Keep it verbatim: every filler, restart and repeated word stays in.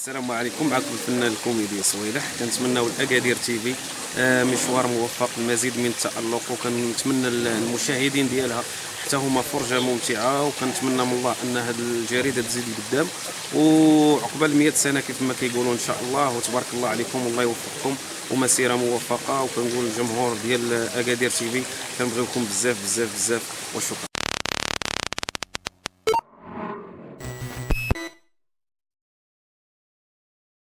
السلام عليكم، معكم الفنان الكوميدي صويلح. كنتمناو الاكادير تيفي آه مشوار موفق، المزيد من التالق، وكنتمنى المشاهدين ديالها حتى هما فرجه ممتعه، وكنتمنى من الله ان هذه الجريده تزيد لقدام وعقبال مئة سنه كيف ما كيقولوا ان شاء الله. وتبارك الله عليكم والله يوفقكم ومسيره موفقه. وكنقول للجمهور ديال اكادير تيفي كنبغيوكم بزاف بزاف بزاف وشكرا.